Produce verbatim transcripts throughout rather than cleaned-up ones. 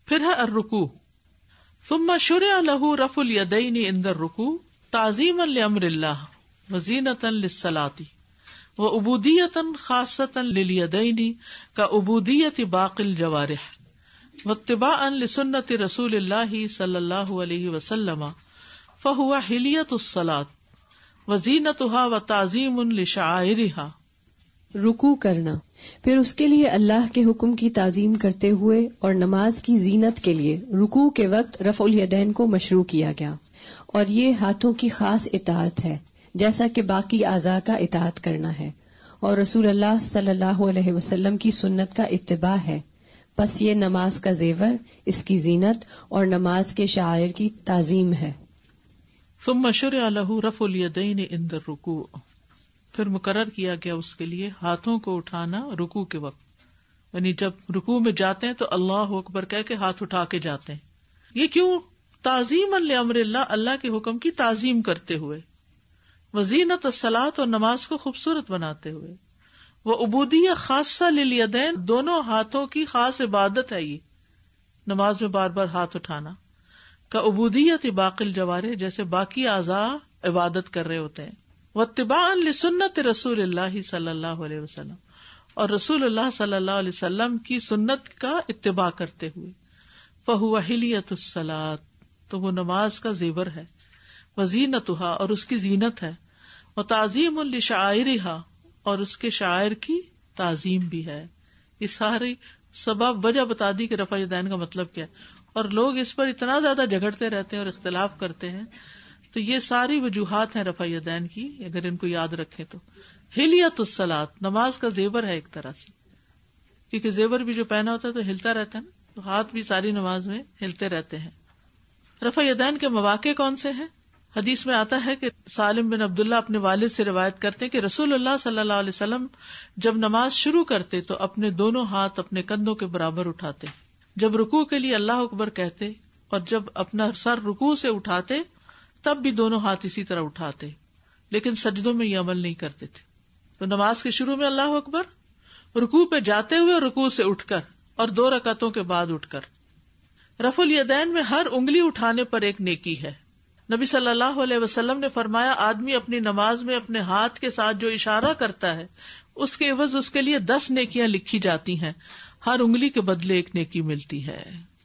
پھر ہے الرکوع. ثم شرع له رفع الیدین عند الرکوع تعظیما لامر اللہ وزینۃ للصلاۃ وعبودیۃ خاصۃ للیدین کعبودیۃ باقی الجوارح واتباعا لسنت رسول اللہ صلی اللہ علیہ وسلم فہو حلیۃ الصلاۃ وزینتها وتعظیم لشعائرها. رکوع کرنا، پھر اس کے لیے اللہ کے حکم کی تعظیم کرتے ہوئے اور نماز کی زینت کے لیے رکوع کے وقت رفع الیدین کو مشروع کیا گیا، اور یہ ہاتھوں کی خاص اطاعت ہے جیسا کہ باقی اعضاء کا اطاعت کرنا ہے، اور رسول اللہ صلی اللہ علیہ وسلم کی سنت کا اتباع ہے. پس یہ نماز کا زیور، اس کی زینت اور نماز کے شعائر کی تعظیم ہے. ثم شرع له رفع الیدین عند الرکوع، پھر مقرر کیا گیا اس کے لیے ہاتھوں کو اٹھانا رکوع کے وقت، یعنی جب رکوع میں جاتے ہیں تو اللہ اکبر کہہ کے ہاتھ اٹھا کے جاتے ہیں. یہ کیوں؟ تعظیما لامر اللہ، اللہ کے حکم کی تعظیم کرتے ہوئے، وزینت الصلاۃ، اور نماز کو خوبصورت بناتے ہوئے، وعبودیہ خاصہ للیدین، دونوں ہاتھوں کی خاص عبادت ہے یہ نماز میں بار بار ہاتھ اٹھانا، کعبودیۃ باقی الجوارح، جیسے باقی اعضاء عبادت کر رہے ہوتے ہیں، واتباعا لسنت رسول اللہ صلی اللہ علیہ وسلم، اور رسول اللہ صلی اللہ علیہ وسلم کی سنت کا اتباع کرتے ہوئے، فہو حلیۃ الصلاۃ، تو وہ نماز کا زیور ہے، وزینتها، اور اس کی زینت ہے، وتعظیم لشعائرها، اور اس کے شاعر کی تعظیم بھی ہے. یہ ساری سبب وجہ بتا دی کہ رفع یدین کا مطلب کیا ہے، اور لوگ اس پر اتنا زیادہ جھگڑتے رہتے ہیں اور اختلاف کرتے ہیں. تو یہ ساری وجوہات ہیں رفع یدین کی، اگر ان کو یاد رکھیں تو. حلیۃ الصلاۃ، نماز کا زیور ہے ایک طرح سے، کیونکہ زیور بھی جو پہنا ہوتا ہے تو ہلتا رہتا ہے نا، تو ہاتھ بھی ساری نماز میں ہلتے رہتے ہیں. رفع یدین کے مواقع کون سے ہیں؟ حدیث میں آتا ہے کہ سالم بن عبداللہ اپنے والد سے روایت کرتے ہیں کہ رسول اللہ صلی اللہ علیہ وسلم جب نماز شروع کرتے تو اپنے دونوں ہاتھ اپنے کندھوں کے برابر اٹھاتے، جب رکوع کے لیے اللہ اکبر کہتے اور جب اپنا سر رکوع سے اٹھاتے تب بھی دونوں ہاتھ اسی طرح اٹھاتے، لیکن سجدوں میں یہ عمل نہیں کرتے تھے. تو نماز کے شروع میں اللہ اکبر، رکوع پہ جاتے ہوئے اور رکوع سے اٹھ کر، اور دو رکعتوں کے بعد اٹھ کر. رفع الیدین میں ہر انگلی اٹھانے پر ایک نیکی ہے. نبی صلی اللہ علیہ وسلم نے فرمایا، آدمی اپنی نماز میں اپنے ہاتھ کے ساتھ جو اشارہ کرتا ہے اس کے عوض اس کے لیے دس نیکیاں لکھی جاتی ہیں، ہر انگلی کے بدلے ایک نیکی ملتی ہے.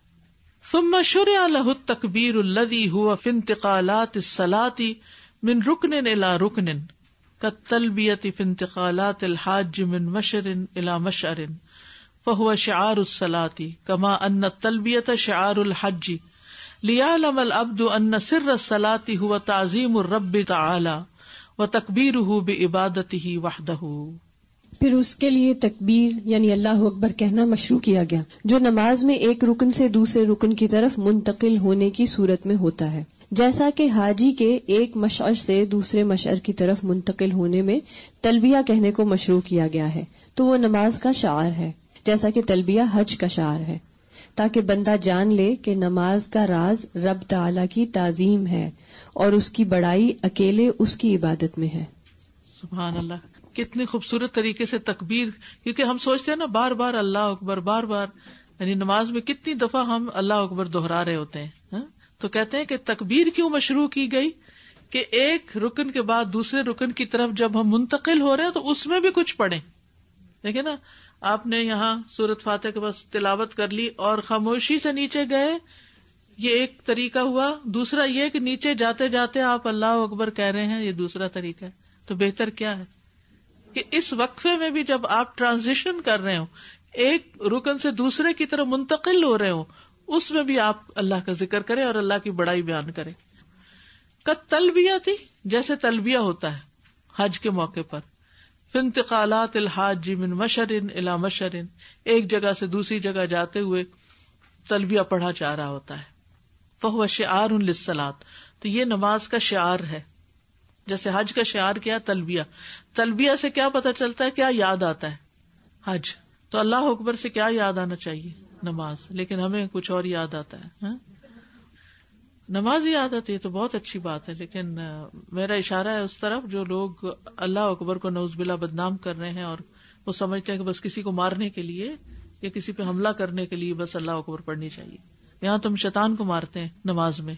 ثم شرع له التکبیر الذی هو فی انتقالات الصلاة من رکن الى رکن کالتلبیۃ فی انتقالات الحاج من مشعر الى مشعر فهو شعار الصلاة كما ان التلبیۃ شعار الحج لیعلم العبد ان سر الصلاة هو تعظیم الرب تعالی وتکبیرہ بعبادتہ وحدہ. پھر اس کے لیے تکبیر یعنی اللہ اکبر کہنا مشروع کیا گیا، جو نماز میں ایک رکن سے دوسرے رکن کی طرف منتقل ہونے کی صورت میں ہوتا ہے، جیسا کہ حاجی کے ایک مشعر سے دوسرے مشعر کی طرف منتقل ہونے میں تلبیہ کہنے کو مشروع کیا گیا ہے، تو وہ نماز کا شعار ہے، جیسا کہ تلبیہ حج کا شعار ہے، تاکہ بندہ جان لے کہ نماز کا راز رب تعالی کی تعظیم ہے اور اس کی بڑائی اکیلے اس کی عبادت میں ہے. سبحان اللہ، کتنی خوبصورت طریقے سے تکبیر، کیونکہ ہم سوچتے ہیں نا بار بار اللہ اکبر، بار بار، یعنی نماز میں کتنی دفعہ ہم اللہ اکبر دہرا رہے ہوتے ہیں. تو کہتے ہیں کہ تکبیر کیوں مشروع کی گئی کہ ایک رکن کے بعد دوسرے رکن کی طرف جب ہم منتقل ہو رہے ہیں تو اس میں بھی کچھ پڑھیں. دیکھیں نا، آپ نے یہاں سورۃ فاتحہ کے بس تلاوت کر لی اور خاموشی سے نیچے گئے، یہ ایک طریقہ ہوا. دوسرا یہ کہ نیچے جاتے جاتے آپ اللہ اکبر کہہ رہے ہیں، یہ دوسرا طریقہ ہے. تو بہتر کیا ہے کہ اس وقفے میں بھی جب آپ ٹرانزیشن کر رہے ہو، ایک رکن سے دوسرے کی طرف منتقل ہو رہے ہو، اس میں بھی آپ اللہ کا ذکر کریں اور اللہ کی بڑائی بیان کریں. کت تلبیہ تھی، جیسے تلبیہ ہوتا ہے حج کے موقع پر، فی انتقالات الحاج من مشعر الی مشعر، ایک جگہ سے دوسری جگہ جاتے ہوئے تلبیہ پڑھا جا رہا ہوتا ہے. فہو شعار للصلاۃ، تو یہ نماز کا شعار ہے. جیسے حج کا شعار کیا؟ تلبیہ. تلبیہ سے کیا پتہ چلتا ہے، کیا یاد آتا ہے؟ حج. تو اللہ اکبر سے کیا یاد آنا چاہیے؟ نماز. لیکن ہمیں کچھ اور یاد آتا ہے، ہاں؟ نماز یاد آتی ہے تو بہت اچھی بات ہے، لیکن میرا اشارہ ہے اس طرف جو لوگ اللہ اکبر کو نعوذ باللہ بدنام کر رہے ہیں اور وہ سمجھتے ہیں کہ بس کسی کو مارنے کے لیے یا کسی پہ حملہ کرنے کے لیے بس اللہ اکبر پڑھنی چاہیے. یہاں تم شیطان کو مارتے ہیں نماز میں.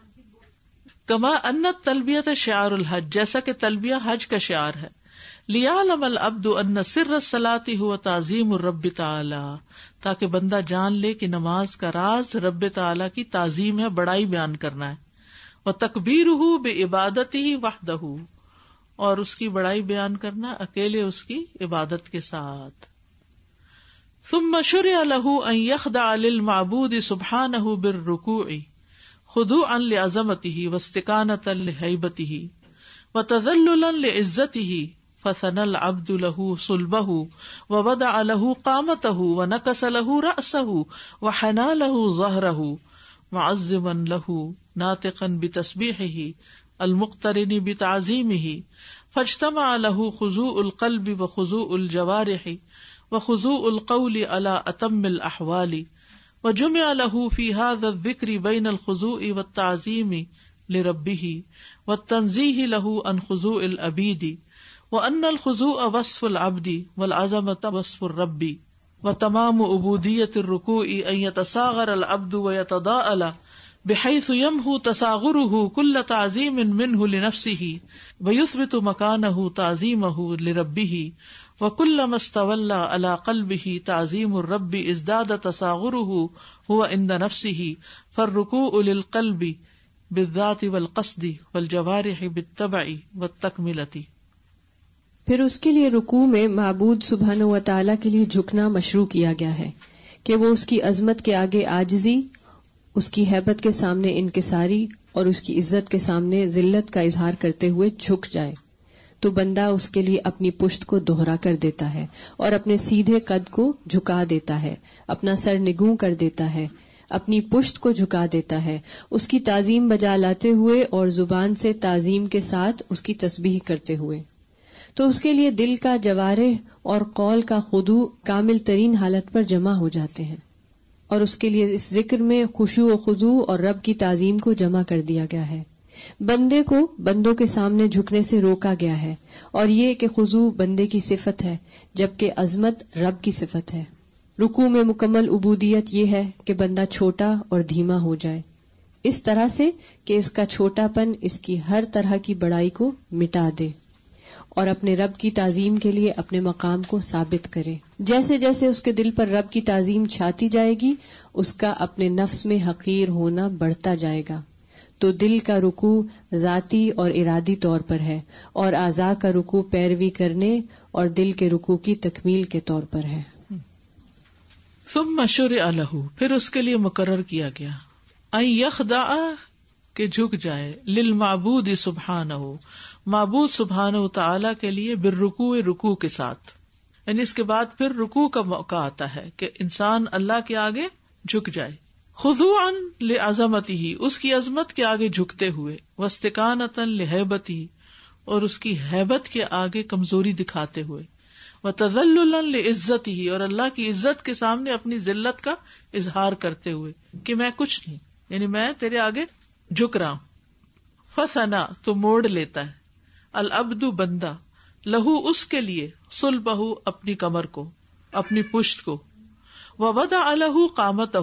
کما ان التلبیۃ شعار الحج، جیسا کہ تلبیہ حج کا شعار ہے. لیعلم العبد ان سر الصلاۃ هو تعظیم الرب تعالی، تاکہ بندہ جان لے کہ نماز کا راز رب تعالی کی تعظیم ہے، بڑائی بیان کرنا ہے. وتکبیرہ بعبادتہ وحدہ، اور اس کی بڑائی بیان کرنا اکیلے اس کی عبادت کے ساتھ. ثم شرع له ان يخضع للمعبود سبحانه بالركوع خضوعا لعظمته واستكانة لهيبته وتذللا لعزته، فثنى العبد له صلبه ووضع له قامته ونكس له رأسه وحنى له ظهره معظما له ناطقا بتسبيحه المقترن بتعظيمه، فاجتمع له خضوع القلب وخضوع الجوارح وخضوع القول على أتم الأحوال، وجمع له في هذا الذكر بين الخضوع والتعظيم لربه والتنزيه له عن خضوع العبيد، وأن الخضوع وصف العبد والعظمة وصف الرب، وتمام عبودية الركوع أن يتصاغر العبد ويتضاءل بحيث يمحو تصاغره كل تعظيم منه لنفسه ويثبت مكانه تعظيمه لربه، وكلما استولى على قلبه تعظيم الرب ازداد تصاغره هو عند نفسه، فالركوع للقلب بالذات والقصد والجوارح بالتبع والتکملة. پھر اس کے لیے رکوع میں معبود سبحانہ و تعالیٰ کے لیے جھکنا مشروع کیا گیا ہے کہ وہ اس کی عظمت کے آگے عاجزی، اس کی ہیبت کے سامنے انکساری اور اس کی عزت کے سامنے ذلت کا اظہار کرتے ہوئے جھک جائے. تو بندہ اس کے لیے اپنی پشت کو دوہرا کر دیتا ہے اور اپنے سیدھے قد کو جھکا دیتا ہے، اپنا سر نگوں کر دیتا ہے، اپنی پشت کو جھکا دیتا ہے، اس کی تعظیم بجا لاتے ہوئے اور زبان سے تعظیم کے ساتھ اس کی تسبیح کرتے ہوئے. تو اس کے لیے دل کا، جوارح اور قول کا خضوع کامل ترین حالت پر جمع ہو جاتے ہیں، اور اس کے لیے اس ذکر میں خشوع و خضوع اور رب کی تعظیم کو جمع کر دیا گیا ہے. بندے کو بندوں کے سامنے جھکنے سے روکا گیا ہے، اور یہ کہ خضوع بندے کی صفت ہے جبکہ عظمت رب کی صفت ہے. رکوع میں مکمل عبودیت یہ ہے کہ بندہ چھوٹا اور دھیما ہو جائے، اس طرح سے کہ اس کا چھوٹا پن اس کی ہر طرح کی بڑائی کو مٹا دے اور اپنے رب کی تعظیم کے لیے اپنے مقام کو ثابت کرے. جیسے جیسے اس کے دل پر رب کی تعظیم چھاتی جائے گی، اس کا اپنے نفس میں حقیر ہونا بڑھتا جائے گا. تو دل کا رکوع ذاتی اور ارادی طور پر ہے، اور اعضاء کا رکوع پیروی کرنے اور دل کے رکوع کی تکمیل کے طور پر ہے. ثم شرع له، پھر اس کے لیے مقرر کیا گیا، ان یخضع، کہ جھک جائے، للمعبود سبحانہ، معبود سبحانہ تعالی کے لیے، بالرکوع، رکوع کے ساتھ. یعنی اس کے بعد پھر رکوع کا موقع آتا ہے کہ انسان اللہ کے آگے جھک جائے، خضوعا لعظمتہ، اس کی عظمت کے آگے جھکتے ہوئے، واستکانۃ لہیبتہ، اور اس کی ہیبت کے آگے کمزوری دکھاتے ہوئے، وتذللا لعزتہ، اور اللہ کی عزت کے سامنے اپنی ذلت کا اظہار کرتے ہوئے کہ میں کچھ نہیں، یعنی میں تیرے آگے جھک رہا ہوں. فثنا، تو موڑ لیتا ہے، العبد، بندہ، لہو، اس کے لیے، صلبہ، اپنی کمر کو، اپنی پشت کو، ووضع لہ قامتہ،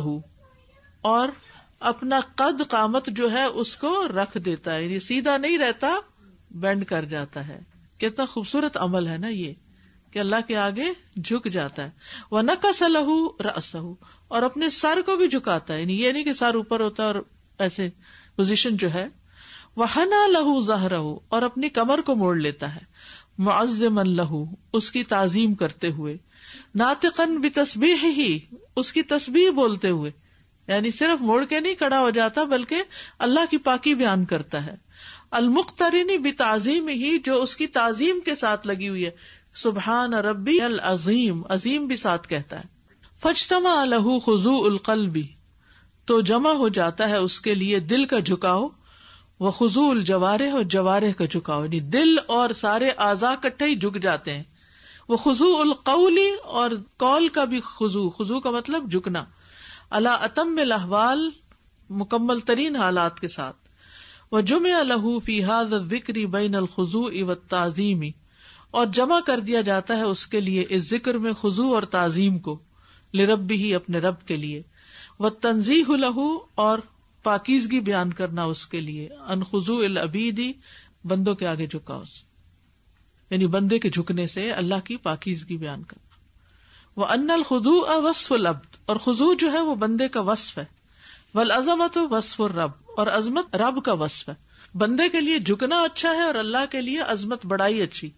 اور اپنا قد، قامت جو ہے اس کو رکھ دیتا ہے، یعنی سیدھا نہیں رہتا، بینڈ کر جاتا ہے. کتنا خوبصورت عمل ہے نا یہ کہ اللہ کے آگے جھک جاتا ہے. وَنَكَسَ لَهُ رَأْسَهُ، اور اپنے سر کو بھی جھکاتا ہے، یعنی یہ نہیں کہ سر اوپر ہوتا ہے اور ایسے پوزیشن جو ہے. وَحَنَى لَهُ ظَهْرَهُ، اور اپنی کمر کو موڑ لیتا ہے، مُعَظِّمًا لَهُ، اس کی تعظیم کرتے ہوئے، ناطقاً بِتَسْبِيحِهِ، اس کی تسبیح بولتے ہوئے، یعنی صرف موڑ کے نہیں کھڑا ہو جاتا بلکہ اللہ کی پاکی بیان کرتا ہے. المقترن بتعظیمہ، جو اس کی تعظیم کے ساتھ لگی ہوئی ہے، سبحان ربی العظیم، عظیم بھی ساتھ کہتا ہے. فاجتمع لہ خضوع القلب، تو جمع ہو جاتا ہے اس کے لیے دل کا جھکاؤ، وخضوع الجوارح، اور جوارح کا جھکاؤ، یعنی دل اور سارے اعضاء کٹھے ہی جھک جاتے ہیں. وخضوع القول، اور قول کا بھی خضوع، خضوع کا مطلب جھکنا، علی اتم الاحوال، مکمل ترین حالات کے ساتھ. وجمع لہ فی ھذا الذکر بین الخضوع والتعظیم، اور جمع کر دیا جاتا ہے اس کے لیے اس ذکر میں خضوع اور تعظیم کو، لربہ، اپنے رب کے لیے. والتنزیہ لہ، اور پاکیزگی بیان کرنا اس کے لیے، ان خضوع العبید، بندوں کے آگے جھکاؤ، یعنی بندے کے جھکنے سے اللہ کی پاکیزگی بیان کرنا. وَأَنَّ الْخُضُوعَ وَصْفُ الْعَبْدِ، اور خضوع جو ہے وہ بندے کا وصف ہے. وَالْعَظَمَةُ وَصْفُ الرَّبِّ، اور عظمت رب کا وصف ہے. بندے کے لیے جھکنا اچھا ہے اور اللہ کے لیے عظمت بڑائی اچھی.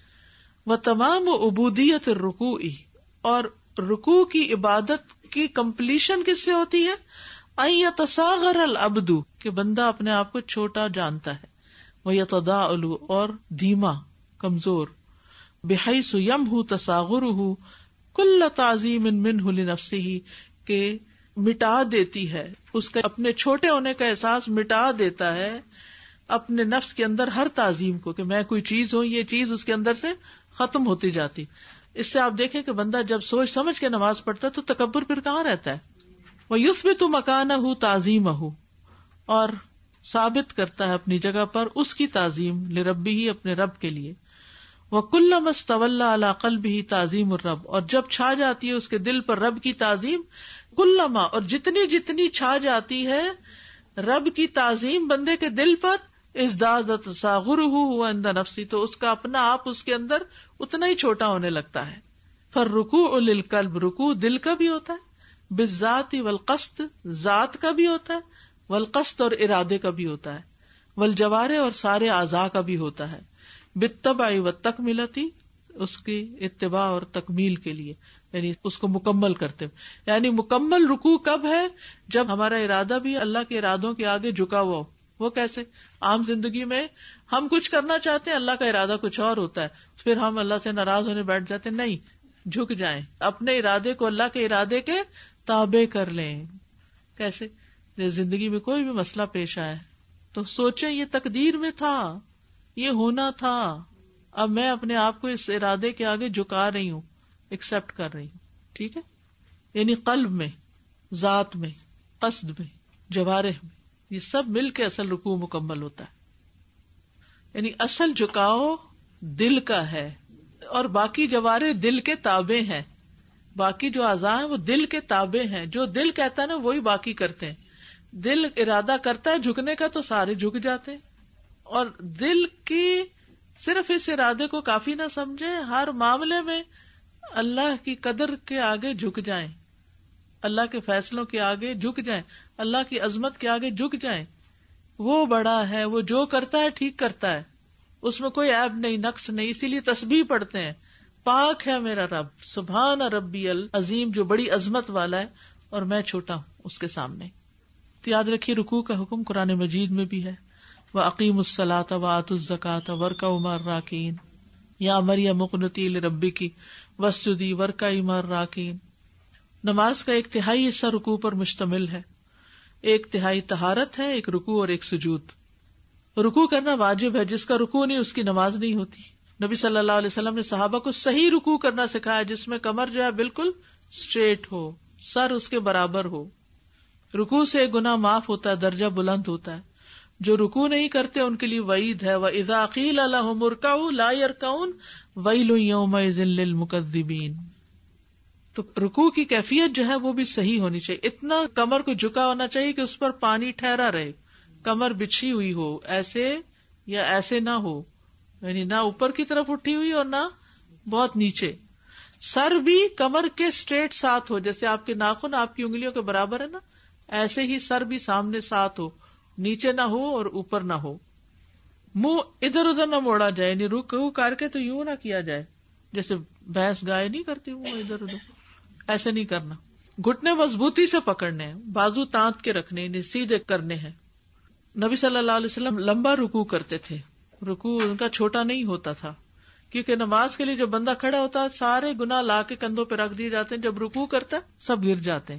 وَتَمَامُ عُبُودِيَّةِ الرُّكُوعِ، اور رکوع کی عبادت کی کمپلیشن کس سے ہوتی ہے؟ أَن يَتَصَاغَرَ الْعَبْدُ، کہ بندہ اپنے آپ کو چھوٹا جانتا ہے. وَيَتَضَاءَلُ، اور دھیما کمزور. بِحَيْثُ يَمْحُو تَصَاغُرُهُ کل تعظیم منہ لنفسہ، کہ مٹا دیتی ہے اس کے اپنے چھوٹے ہونے کا احساس، مٹا دیتا ہے اپنے نفس کے اندر ہر تعظیم کو، کہ میں کوئی چیز ہوں، یہ چیز اس کے اندر سے ختم ہوتی جاتی. اس سے آپ دیکھیں کہ بندہ جب سوچ سمجھ کے نماز پڑھتا ہے تو تکبر پھر کہاں رہتا ہے. وَيُثْبِتُ مَكَانَهُ تَعْظِيمَهُ، اور ثابت کرتا ہے اپنی جگہ پر اس کی تعظیم، لربہ، اپنے رب کے لیے. وَكُلَّمَا اسْتَوَلَّى عَلَى قَلْبِهِ تَعْظِيمُ الرَّبِّ، اور جب چھا جاتی ہے اس کے دل پر رب کی تعظیم. کلما، اور جتنی جتنی چھا جاتی ہے رب کی تعظیم بندے کے دل پر، ازداد تصاغرہ عند نفسی، تو اس کا اپنا آپ اس کے اندر اتنا ہی چھوٹا ہونے لگتا ہے. فالرکوع للقلب، رکوع دل کا بھی ہوتا ہے، بالذات والقصد، ذات کا بھی ہوتا ہے، والقصد، اور ارادے کا بھی ہوتا ہے، والجوارح، اور سارے اعضاء کا بھی ہوتا ہے. بالتبع والتکملتی، اس کی اتباع اور تکمیل کے لیے، یعنی اس کو مکمل کرتے. یعنی مکمل رکوع کب ہے؟ جب ہمارا ارادہ بھی اللہ کے ارادوں کے آگے جھکا ہوا ہو. وہ کیسے؟ عام زندگی میں ہم کچھ کرنا چاہتے ہیں، اللہ کا ارادہ کچھ اور ہوتا ہے، پھر ہم اللہ سے ناراض ہونے بیٹھ جاتے ہیں. نہیں، جھک جائیں، اپنے ارادے کو اللہ کے ارادے کے تابع کر لیں. کیسے؟ زندگی میں کوئی بھی مسئلہ پیش آئے تو سوچیں یہ تقدیر میں تھا، یہ ہونا تھا، اب میں اپنے آپ کو اس ارادے کے آگے جھکا رہی ہوں، ایکسپٹ کر رہی ہوں. ٹھیک ہے، یعنی قلب میں، ذات میں، قصد میں، جوارح میں، یہ سب مل کے اصل رکوع مکمل ہوتا ہے. یعنی اصل جھکاؤ دل کا ہے، اور باقی جوارح دل کے تابع ہیں. باقی جو اعضاء ہیں وہ دل کے تابع ہیں، جو دل کہتا ہے نا وہی باقی کرتے ہیں. دل ارادہ کرتا ہے جھکنے کا تو سارے جھک جاتے ہیں. اور دل کی صرف اس ارادے کو کافی نہ سمجھیں، ہر معاملے میں اللہ کی قدر کے آگے جھک جائیں، اللہ کے فیصلوں کے آگے جھک جائیں، اللہ کی عظمت کے آگے جھک جائیں. وہ بڑا ہے، وہ جو کرتا ہے ٹھیک کرتا ہے، اس میں کوئی عیب نہیں، نقص نہیں. اسی لیے تسبیح پڑھتے ہیں، پاک ہے میرا رب، سبحان ربی العظیم، جو بڑی عظمت والا ہے اور میں چھوٹا ہوں اس کے سامنے. تو یاد رکھیے رکوع کا حکم قرآن مجید میں بھی ہے، وَأَقِيمُوا الصَّلَاةَ وَآتُوا الزَّكَاةَ وَارْكَعُوا مَعَ الرَّاكِعِينَ، یا مریم اقنتی لربکی واسجدی وارکعی مع الراکعین. نماز کا ایک تہائی حصہ رکوع پر مشتمل ہے، ایک تہائی طہارت ہے، ایک رکوع اور ایک سجود. رکوع کرنا واجب ہے، جس کا رکوع نہیں اس کی نماز نہیں ہوتی. نبی صلی اللہ علیہ وسلم نے صحابہ کو صحیح رکوع کرنا سکھایا، جس میں کمر جو ہے بالکل اسٹریٹ ہو، سر اس کے برابر ہو. رکوع سے گناہ معاف ہوتا ہے، درجہ بلند ہوتا ہے. جو رکوع نہیں کرتے ان کے لیے وعید ہے، وَإِذَا قِيلَ لَهُمُ ارْكَعُوا لَا يَرْكَعُونَ وَيْلٌ يَوْمَئِذٍ لِّلْمُكَذِّبِينَ. تو رکوع کی کیفیت جو ہے وہ بھی صحیح ہونی چاہیے. اتنا کمر کو جھکا ہونا چاہیے کہ اس پر پانی ٹھہرا رہے، کمر بچھی ہوئی ہو، ایسے یا ایسے نہ ہو، یعنی نہ اوپر کی طرف اٹھی ہوئی اور نہ بہت نیچے. سر بھی کمر کے اسٹریٹ ساتھ ہو، جیسے آپ کے ناخن آپ کی انگلیوں کے برابر ہے نا، ایسے ہی سر بھی سامنے ساتھ ہو، نیچے نہ ہو اور اوپر نہ ہو. منہ ادھر ادھر نہ موڑا جائے، یعنی رکوع کر کے تو یوں نہ کیا جائے جیسے بھینس گائے نہیں کرتی منہ ادھر ادھر، ایسے نہیں کرنا. گھٹنے مضبوطی سے پکڑنے ہیں، بازو تانت کے رکھنے، یعنی سیدھے کرنے ہیں. نبی صلی اللہ علیہ وسلم لمبا رکوع کرتے تھے، رکوع ان کا چھوٹا نہیں ہوتا تھا، کیونکہ نماز کے لیے جو بندہ کھڑا ہوتا ہے سارے گناہ لا کے کندھوں پہ رکھ دیے جاتے ہیں، جب رکوع کرتا ہے سب گر جاتے ہیں.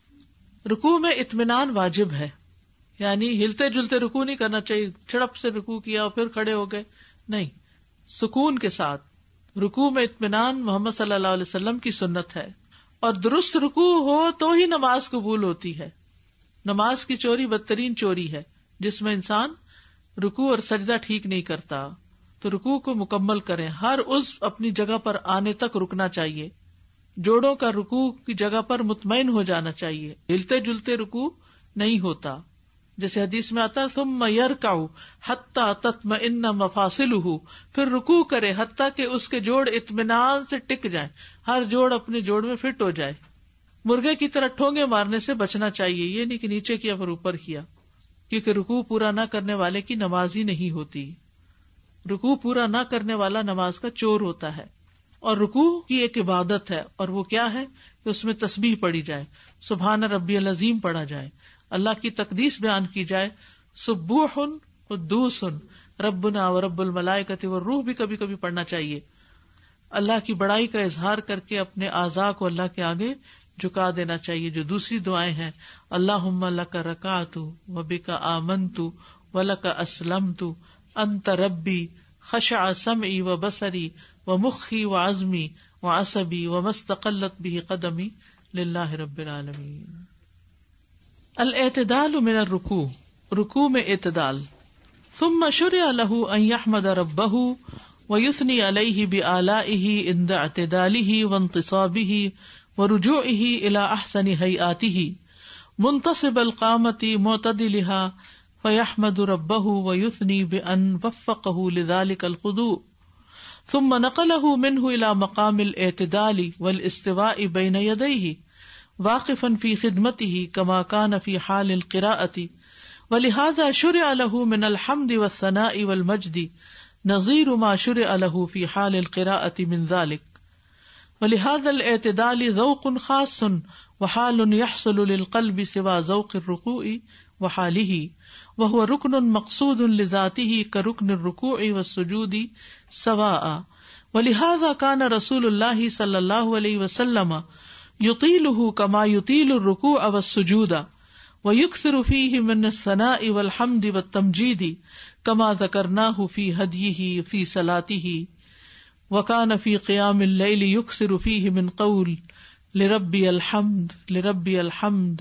رکوع میں اطمینان واجب ہے، یعنی ہلتے جلتے رکوع نہیں کرنا چاہیے، چھڑپ سے رکوع کیا اور پھر کھڑے ہو گئے، نہیں، سکون کے ساتھ. رکوع میں اطمینان محمد صلی اللہ علیہ وسلم کی سنت ہے، اور درست رکوع ہو تو ہی نماز قبول ہوتی ہے. نماز کی چوری بدترین چوری ہے، جس میں انسان رکوع اور سجدہ ٹھیک نہیں کرتا. تو رکوع کو مکمل کریں، ہر عضو اپنی جگہ پر آنے تک رکنا چاہیے. جوڑوں کا رکوع کی جگہ پر مطمئن ہو جانا چاہیے، ہلتے جلتے رکوع نہیں ہوتا، جیسے حدیث میں آتا ثم یرکع حتی تطمئن مفاصلہ، پھر رکوع کرے حتیٰ کہ اس کے جوڑ اطمینان سے ٹک جائیں، ہر جوڑ اپنے جوڑ میں فٹ ہو جائے۔ مرغے کی طرح ٹھونگے مارنے سے بچنا چاہیے، یہ نہیں کہ نیچے کیا پھر اوپر کیا، کیونکہ رکوع پورا نہ کرنے والے کی نماز ہی نہیں ہوتی۔ رکوع پورا نہ کرنے والا نماز کا چور ہوتا ہے۔ اور رکوع کی ایک عبادت ہے، اور وہ کیا ہے کہ اس میں تسبیح پڑھی جائے، سبحان ربی العظیم پڑھا جائے، اللہ کی تقدیس بیان کی جائے، سبوح قدوس ربنا و رب الملائکۃ والروح بھی کبھی کبھی پڑھنا چاہیے۔ اللہ کی بڑائی کا اظہار کر کے اپنے اعضاء کو اللہ کے آگے جھکا دینا چاہیے۔ جو دوسری دعائیں ہیں، اللہم لک رکعت و بک آمنت و لک اسلمت انت ربی خشع سمعی و بصری و مخی و عظمی و عصبی و مستقلت به قدمی للہ رب العالمین۔ الاعتدال من الرکوع، رکوع میں اعتدال۔ ثم شرع له ان يحمد ربه ويثني عليه بآلائه عند اعتداله وانتصابه ورجوعه الى احسن هيئاته منتصب القامة معتدلها فيحمد ربه ويثني بأن وفقه لذلك الخضوع، ثم نقله منه الى مقام الاعتدال والاستواء بين يديه واقفا في خدمته كما كان في حال القراءة، ولهذا شرع له من الحمد والثناء والمجد نظير ما شرع له في حال القراءة من ذلك، ولهذا الاعتدال ذوق خاص وحال يحصل للقلب سوى ذوق الركوع وحاله، وهو ركن مقصود لذاته كركن الركوع والسجود سواء، ولهذا كان رسول الله صلى الله عليه وسلم يطيله كما يطيل الركوع والسجود، ويكثر فيه من الثناء والحمد والتمجيد كما ذكرناه في هديه في صلاته، وكان في قيام الليل يكثر فيه من قول لربي الحمد لربي الحمد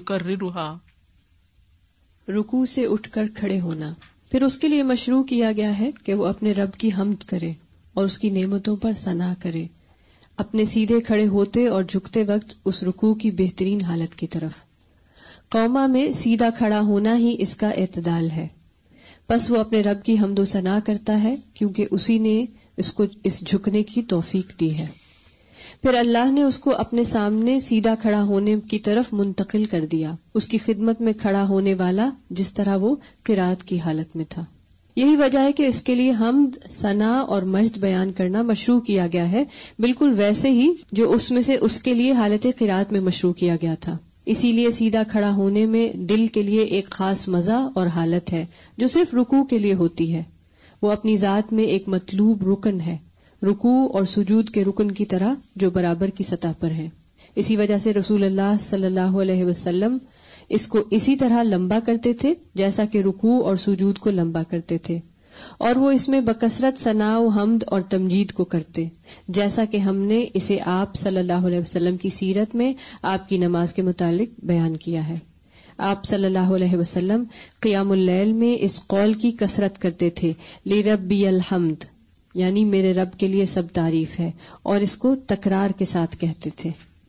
ويكررها۔ رکوع سے اٹھ کر کھڑے ہونا، پھر اس کے لیے مشروع کیا گیا ہے کہ وہ اپنے رب کی حمد کرے اور اس کی نعمتوں پر ثنا کرے، اپنے سیدھے کھڑے ہوتے اور جھکتے وقت اس رکوع کی بہترین حالت کی طرف۔ قوما میں سیدھا کھڑا ہونا ہی اس کا اعتدال ہے، پس وہ اپنے رب کی حمد و ثنا کرتا ہے کیونکہ اسی نے اس کو اس جھکنے کی توفیق دی ہے۔ پھر اللہ نے اس کو اپنے سامنے سیدھا کھڑا ہونے کی طرف منتقل کر دیا، اس کی خدمت میں کھڑا ہونے والا جس طرح وہ قرات کی حالت میں تھا۔ یہی وجہ ہے کہ اس کے لیے حمد، ثنا اور مجد بیان کرنا مشروع کیا گیا ہے، بالکل ویسے ہی جو اس میں سے اس کے لیے حالت قرات میں مشروع کیا گیا تھا۔ اسی لیے سیدھا کھڑا ہونے میں دل کے لیے ایک خاص مزہ اور حالت ہے جو صرف رکوع کے لیے ہوتی ہے، وہ اپنی ذات میں ایک مطلوب رکن ہے، رکوع اور سجود کے رکن کی طرح جو برابر کی سطح پر ہے۔ اسی وجہ سے رسول اللہ صلی اللہ علیہ وسلم اس کو اسی طرح لمبا کرتے تھے جیسا کہ رکوع اور سجود کو لمبا کرتے تھے، اور وہ اس میں بکثرت ثنا و حمد اور تمجید کو کرتے، جیسا کہ ہم نے اسے آپ صلی اللہ علیہ وسلم کی سیرت میں آپ کی نماز کے متعلق بیان کیا ہے۔ آپ صلی اللہ علیہ وسلم قیام اللیل میں اس قول کی کثرت کرتے تھے، لِرَبِّيَ الْحَمْدُ، یعنی میرے رب کے لیے سب تعریف ہے، اور اس کو تکرار کے ساتھ کہتے تھے۔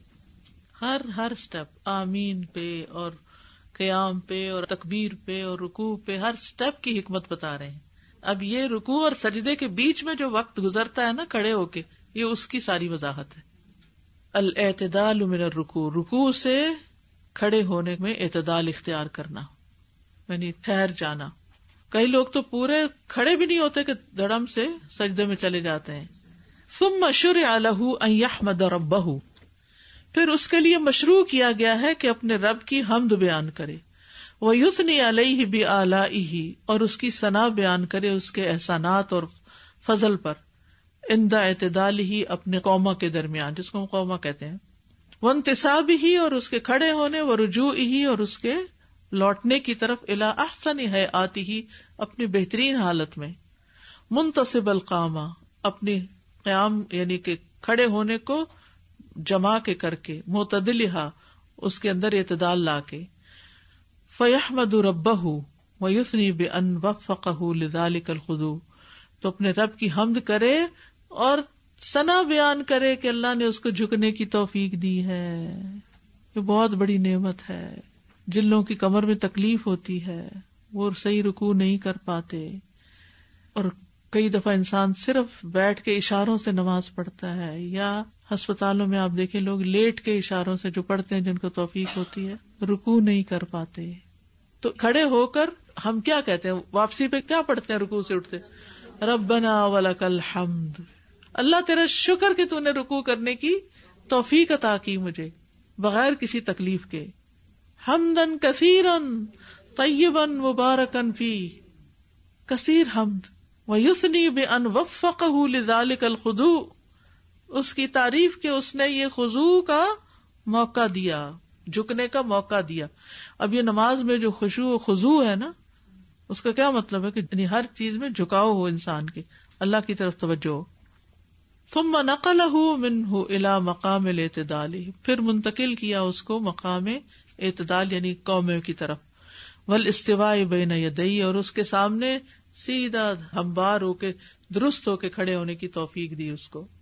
ہر ہر سٹیپ آمین پہ اور قیام پہ اور تکبیر پہ اور رکوع پہ ہر سٹیپ کی حکمت بتا رہے ہیں۔ اب یہ رکوع اور سجدے کے بیچ میں جو وقت گزرتا ہے نا کھڑے ہو کے، یہ اس کی ساری وضاحت ہے۔ الاعتدال من الرکوع، رکوع سے کھڑے ہونے میں اعتدال اختیار کرنا، یعنی ٹھہر جانا۔ کئی لوگ تو پورے کھڑے بھی نہیں ہوتے کہ دھڑم سے سجدے میں چلے جاتے ہیں۔ ثم شرع له ان يحمد ربه، پھر اس کے لیے مشروع کیا گیا ہے کہ اپنے رب کی حمد بیان کرے، وَيُثْنِي عَلَيْهِ بِآلَائِهِ، اور اس کی ثنا بیان کرے اس کے احسانات اور فضل پر، عند اعتدالہ، اپنے قوما کے درمیان جس کو ہم قوما کہتے ہیں، وانتصابہ، اور اس کے کھڑے ہونے، ورجوعہ، اور اس کے لوٹنے کی طرف، الی احسن ہیئاتہ، اپنی بہترین حالت میں، منتصب القامہ، اپنی قیام یعنی کہ کھڑے ہونے کو جما کے کر کے، معتدلہا، اس کے اندر اعتدال لا کے، فیحمد ربہ ویثنی بان وفقہ لذلک الخضوع، تو اپنے رب کی حمد کرے اور ثنا بیان کرے کہ اللہ نے اس کو جھکنے کی توفیق دی ہے. یہ بہت بڑی نعمت ہے. جن لوگوں کی کمر میں تکلیف ہوتی ہے وہ صحیح رکوع نہیں کر پاتے، اور کئی دفعہ انسان صرف بیٹھ کے اشاروں سے نماز پڑھتا ہے، یا ہسپتالوں میں آپ دیکھیں لوگ لیٹ کے اشاروں سے جو پڑھتے ہیں جن کو توفیق ہوتی ہے رکوع نہیں کر پاتے. تو کھڑے ہو کر ہم کیا کہتے ہیں؟ واپسی پہ کیا پڑھتے ہیں رکوع سے اٹھتے؟ ربنا ولک الحمد، اللہ تیرا شکر کہ تو نے رکوع کرنے کی توفیق عطا کی مجھے بغیر کسی تکلیف کے. حمدن کثیرا طیبا مبارکا فی، کثیر حمد. ویثنی بان وفقہ لذلک الخضوع، اس کی تعریف کہ اس نے یہ خضوع کا موقع دیا، جھکنے کا موقع دیا. اب یہ نماز میں جو خشوع و خضوع ہے نا، اس کا کیا مطلب ہے کہ یعنی ہر چیز میں جھکاؤ ہو انسان کے، اللہ کی طرف توجہ ہو. ثم نقلہ منہ الی مقام الاعتدال، پھر منتقل کیا اس کو مقام اعتدال یعنی قومے کی طرف. والاستواء بین یدی، اور اس کے سامنے سیدھا ہموار ہو کے درست ہو کے کھڑے ہونے کی توفیق دی اس کو.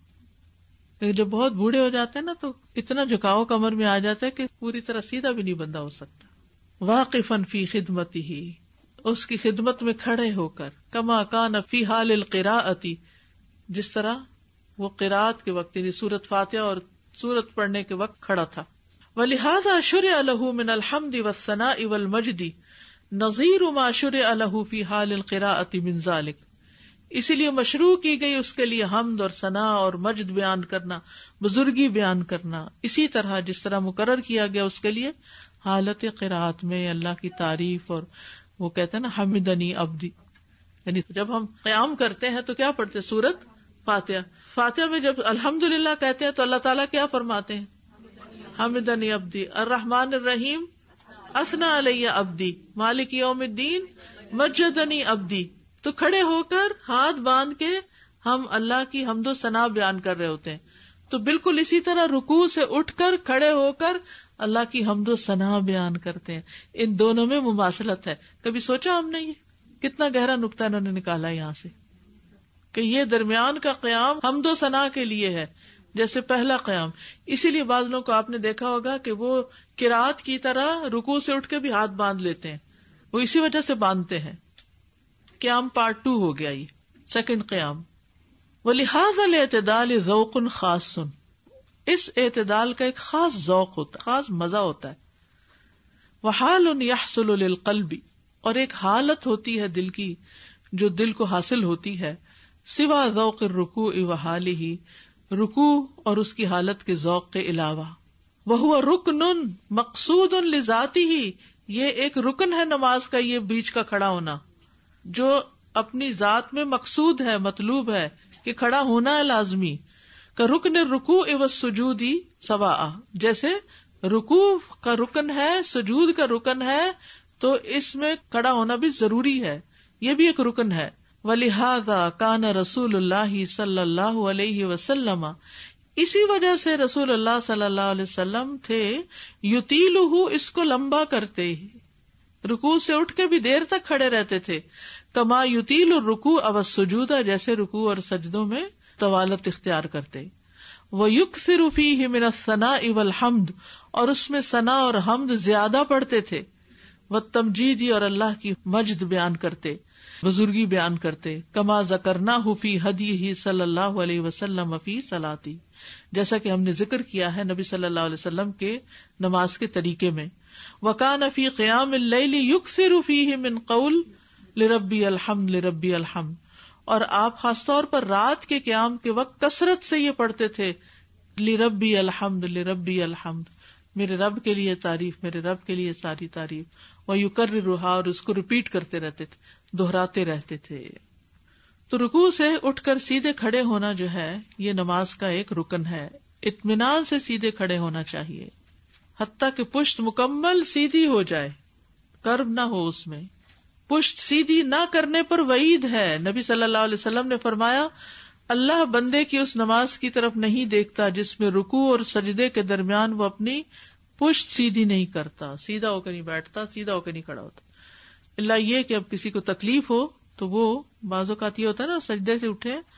جب بہت بوڑھے ہو جاتے ہیں نا تو اتنا جھکاؤ کمر میں آ جاتا ہے کہ پوری طرح سیدھا بھی نہیں بندہ ہو سکتا. واقفا فی خدمتہ، اس کی خدمت میں کھڑے ہو کر. کما کان فی حال القراءۃ، جس طرح وہ قراءت کے وقت یعنی سورۃ فاتحہ اور سورت پڑھنے کے وقت کھڑا تھا. ولہذا شرع لہ من الحمد والثناء والمجد نظیر ما شرع لہ فی حال القراءۃ من ذلک، اسی لیے مشروع کی گئی اس کے لیے حمد اور ثنا اور مجد بیان کرنا، بزرگی بیان کرنا، اسی طرح جس طرح مقرر کیا گیا اس کے لیے حالت قراءت میں اللہ کی تعریف. اور وہ کہتے ہیں نا حمدنی عبدی، یعنی جب ہم قیام کرتے ہیں تو کیا پڑھتے ہیں؟ سورت فاتحہ. فاتحہ میں جب الحمدللہ کہتے ہیں تو اللہ تعالیٰ کیا فرماتے ہیں؟ حمدنی عبدی الرحمن الرحیم اثنا علیہ عبدی مالک یوم الدین مجدنی عبدی. تو کھڑے ہو کر ہاتھ باندھ کے ہم اللہ کی حمد و ثنا بیان کر رہے ہوتے ہیں. تو بالکل اسی طرح رکوع سے اٹھ کر کھڑے ہو کر اللہ کی حمد و ثنا بیان کرتے ہیں. ان دونوں میں مماثلت ہے. کبھی سوچا ہم نے یہ کتنا گہرا نقطہ انہوں نے نکالا یہاں سے کہ یہ درمیان کا قیام حمد و ثنا کے لیے ہے جیسے پہلا قیام. اسی لیے بعض لوگوں کو آپ نے دیکھا ہوگا کہ وہ قرات کی طرح رکوع سے اٹھ کے بھی ہاتھ باندھ لیتے ہیں، وہ اسی وجہ سے باندھتے ہیں. قیام پارٹ ٹو ہو گیا یہ سیکنڈ قیام. وَلِهَذَا الْاعْتِدَالِ ذَوْقٌ خاصٌ، اس اعتدال کا ایک خاص ذوق ہوتا ہے، خاص مزہ ہوتا ہے. وَحَالٌ يَحْصُلُ لِلْقَلْبِ، اور ایک حالت ہوتی ہے دل کی جو دل کو حاصل ہوتی ہے. سوا ذوق الرکوع وحالہ، رکوع اور اس کی حالت کے ذوق کے علاوہ. وَهُوَ رُكْنٌ مَقْصُودٌ لِذَاتِهِ، یہ ایک رکن ہے نماز کا، یہ بیچ کا کھڑا ہونا جو اپنی ذات میں مقصود ہے، مطلوب ہے کہ کھڑا ہونا ہے لازمی. کا رکن الرکوع والسجود سواء، جیسے رکوع کا رکن ہے، سجود کا رکن ہے، تو اس میں کھڑا ہونا بھی ضروری ہے، یہ بھی ایک رکن ہے. وَلِهَذَا كَانَ رسول اللہ صلی اللہ علیہ وسلم، اسی وجہ سے رسول اللہ صلی اللہ علیہ وسلم تھے یطیلہ، اس کو لمبا کرتے، رکوع سے اٹھ کے بھی دیر تک کھڑے رہتے تھے. کما یطیل الرکوع والسجود، جیسے رکوع اور سجدوں میں طوالت اختیار کرتے. وَيُكْثِرُ فِيهِ مِنَ الثَّنَاءِ وَالْحَمْدِ، اور اس میں ثنا اور حمد زیادہ پڑھتے تھے. وَالتَّمْجِيدِ، اور اللہ کی مجد بیان کرتے، بزرگی بیان کرتے. کما ذکرناہ فی ہدیہ صلی اللہ علیہ وسلم فی صلاتی، جیسا کہ ہم نے ذکر کیا ہے نبی صلی اللہ علیہ وسلم کے نماز کے طریقے میں. وَكَانَ فِي قِيَامِ اللَّيْلِ يُكْثِرُ فِيهِ مِنْ قَوْلِ لِرَبِّيَ الْحَمْدُ لِرَبِّيَ الْحَمْدُ، اور آپ خاص طور پر رات کے قیام کے وقت کثرت سے یہ پڑھتے تھے لِرَبِّيَ الْحَمْدُ لِرَبِّيَ الْحَمْدُ، میرے رب کے لیے تعریف، میرے رب کے لیے ساری تعریف. وَيُكَرِّرُهَا، اور اس کو ریپیٹ کرتے رہتے تھے، دہراتے رہتے تھے. تو رکوع سے اٹھ کر سیدھے کھڑے ہونا جو ہے یہ نماز کا ایک رکن ہے. اطمینان سے سیدھے کھڑے ہونا چاہیے، حتیٰ کہ پشت مکمل سیدھی ہو جائے، کرب نہ ہو اس میں. پشت سیدھی نہ کرنے پر وعید ہے. نبی صلی اللہ علیہ وسلم نے فرمایا اللہ بندے کی اس نماز کی طرف نہیں دیکھتا جس میں رکوع اور سجدے کے درمیان وہ اپنی پشت سیدھی نہیں کرتا، سیدھا ہو کے نہیں بیٹھتا، سیدھا ہو کے نہیں کھڑا ہوتا. اللہ یہ کہ اب کسی کو تکلیف ہو تو وہ بعض اوقات یہ ہوتا ہے نا سجدے سے اٹھے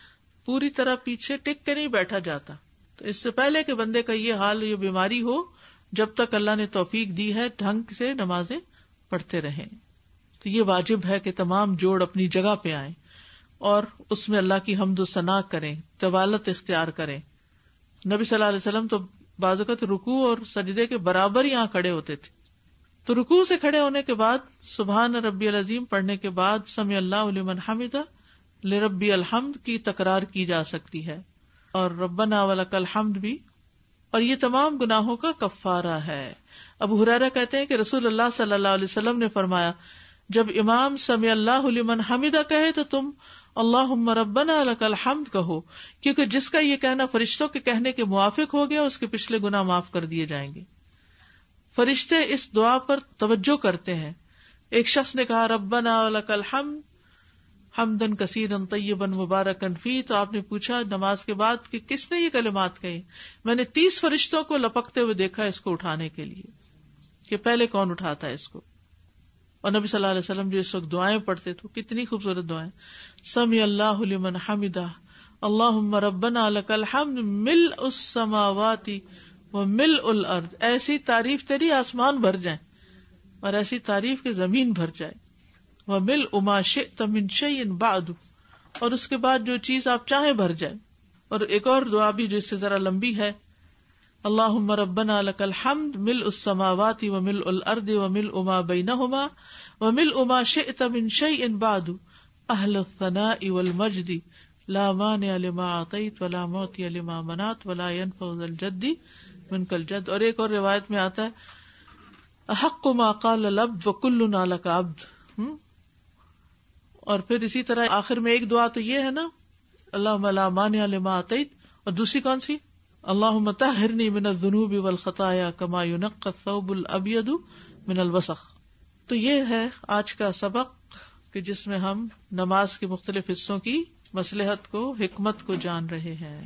پوری طرح پیچھے ٹک کے نہیں بیٹھا جاتا. تو اس سے پہلے کہ بندے کا یہ حال، یہ بیماری ہو، جب تک اللہ نے توفیق دی ہے ڈھنگ سے نمازیں پڑھتے رہیں. تو یہ واجب ہے کہ تمام جوڑ اپنی جگہ پہ آئیں اور اس میں اللہ کی حمد و ثنا کریں، طوالت اختیار کریں. نبی صلی اللہ علیہ وسلم تو بعض اوقات رکوع اور سجدے کے برابر یہاں کھڑے ہوتے تھے. تو رکوع سے کھڑے ہونے کے بعد سبحان ربی العظیم پڑھنے کے بعد سمع اللہ لمن حمدہ لربی الحمد کی تکرار کی جا سکتی ہے، اور ربنا ولک الحمد بھی، اور یہ تمام گناہوں کا کفارہ ہے. ابو ہریرہ کہتے ہیں کہ رسول اللہ صلی اللہ علیہ وسلم نے فرمایا، جب امام سمع اللہ لمن حمدہ کہے تو تم اللہم ربنا لک الحمد کہو، کیونکہ جس کا یہ کہنا فرشتوں کے کہنے کے موافق ہو گیا اس کے پچھلے گناہ معاف کر دیے جائیں گے. فرشتے اس دعا پر توجہ کرتے ہیں. ایک شخص نے کہا ربنا لک الحمد حمدن کثیرا طیبا مبارکا فی، تو آپ نے پوچھا نماز کے بعد کہ کس نے یہ کلمات کہے؟ میں نے تیس فرشتوں کو لپکتے ہوئے دیکھا اس کو اٹھانے کے لیے، کہ پہلے کون اٹھاتا ہے اس کو. اور نبی صلی اللہ علیہ وسلم جو اس وقت دعائیں پڑھتے تھے، کتنی خوبصورت دعائیں. سمع اللہ لمن حمدہ اللہم ربنا لک الحمد ملء السماوات وملء الارض. ایسی تعریف تیری آسمان بھر جائیں اور ایسی تعریف کہ زمین بھر جائے. وملء ما شئت من شیء بعد، اور اس کے بعد جو چیز آپ چاہیں بھر جائے. اور ایک اور دعا بھی جو اس سے ذرا لمبی ہے، اللہم ربنا لک الحمد ملء السماوات وملء الارض وملء ما بینہما وملء ما شئت من شیء بعد اہل الثناء والمجد لا مانع لما اعطیت ولا معطی لما منعت ولا ينفع ذا الجد منک الجد. اور ایک اور روایت میں آتا ہے احق ما قال العبد وکلنا لک عبد. اور پھر اسی طرح آخر میں ایک دعا تو یہ ہے نا اللہم لا مانع لما اعطیت، اور دوسری کون سی؟ اللہم طہرنی من الذنوب والخطایا کما ینقی الثوب الابیض من الوسخ. تو یہ ہے آج کا سبق کہ جس میں ہم نماز کے مختلف حصوں کی مصلحت کو، حکمت کو جان رہے ہیں.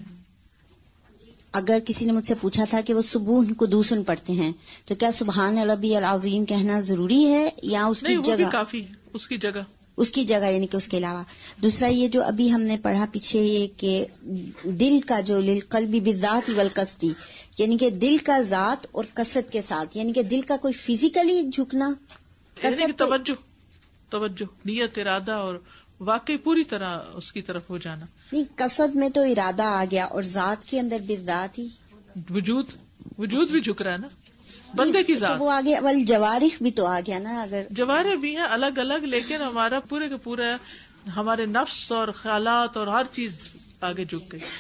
اگر کسی نے مجھ سے پوچھا تھا کہ وہ صبح کو دوسن پڑھتے ہیں تو کیا سبحان ربی العظیم کہنا ضروری ہے یا اس کی نہیں، وہ بھی جگہ؟ کافی ہے، اس کی جگہ اس کی جگہ یعنی کہ اس کے علاوہ. دوسرا یہ جو ابھی ہم نے پڑھا پیچھے یہ کہ دل کا جو للقلب بالذات والقصد، یعنی کہ دل کا ذات اور قصد کے ساتھ، یعنی کہ دل کا کوئی فزیکلی جھکنا، یعنی کہ قصد تو توجہ توجہ نیت، ارادہ اور واقعی پوری طرح اس کی طرف ہو جانا. نہیں، قصد میں تو ارادہ آ گیا اور ذات کے اندر بالذات ہی وجود وجود بھی جھک رہا ہے نا بندے کی ذات. تو وہ آگے اول جوارح بھی تو آ گیا نا. اگر جوارے بھی ہیں الگ الگ، لیکن ہمارا پورے کے پورا ہمارے نفس اور خیالات اور ہر چیز آگے جھک گئی.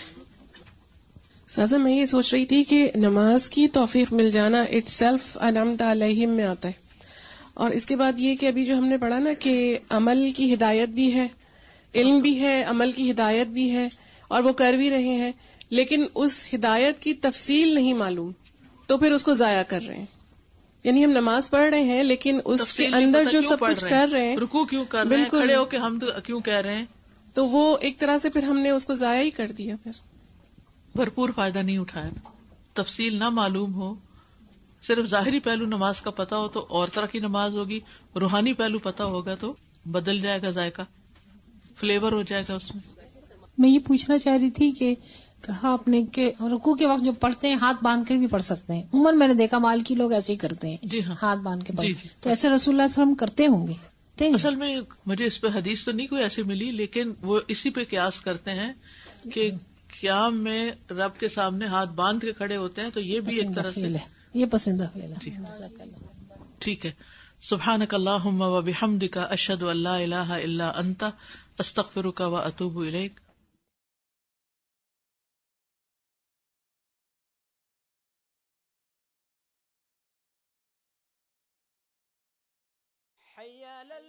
سازا میں یہ سوچ رہی تھی کہ نماز کی توفیق مل جانا اٹ سیلف انعمت علیہم میں آتا ہے، اور اس کے بعد یہ کہ ابھی جو ہم نے پڑھا نا کہ عمل کی ہدایت بھی ہے، علم بھی ہے، عمل کی ہدایت بھی ہے، اور وہ کر بھی رہے ہیں، لیکن اس ہدایت کی تفصیل نہیں معلوم، تو پھر اس کو ضائع کر رہے ہیں. یعنی ہم نماز پڑھ رہے ہیں لیکن اس کے اندر جو سب کچھ کر رہے ہیں، رکوع کیوں کر رہے ہیں، کھڑے ہو کے ہم کیوں کہہ رہے ہیں، تو وہ ایک طرح سے پھر ہم نے اس کو ضائع ہی کر دیا. پھر بھرپور فائدہ نہیں اٹھایا. تفصیل نہ معلوم ہو، صرف ظاہری پہلو نماز کا پتا ہو تو اور طرح کی نماز ہوگی، روحانی پہلو پتا ہوگا تو بدل جائے گا، ذائقہ فلیور ہو جائے گا اس میں. میں یہ پوچھنا چاہ رہی تھی کہ کہا آپ نے کہ رکوع کے وقت جو پڑھتے ہیں ہاتھ باندھ کر بھی پڑھ سکتے ہیں. عموماً میں نے دیکھا مالکی لوگ ایسے ہی کرتے ہیں، جی ہاں، ہاتھ باندھ کے پڑھتے جی ہیں. جی. تو ایسے رسول اللہ صلی اللہ علیہ وسلم کرتے ہوں گے؟ اصل میں مجھے اس پہ حدیث تو نہیں کوئی ایسی ملی، لیکن وہ اسی پہ قیاس کرتے ہیں کہ قیام میں رب کے سامنے ہاتھ باندھ کے کھڑے ہوتے ہیں، تو یہ بھی ایک طرح سے ہے، یہ پسندہ فعل ہے. جی ٹھیک ہے. سبحانک اللہم و بحمدک اشہد ان لا الہ الا انت استغفرک و اتوب الیک.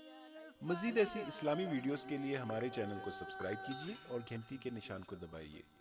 مزید ایسی اسلامی ویڈیوز کے لیے ہمارے چینل کو سبسکرائب کیجیے اور گھنٹی کے نشان کو دبائیے.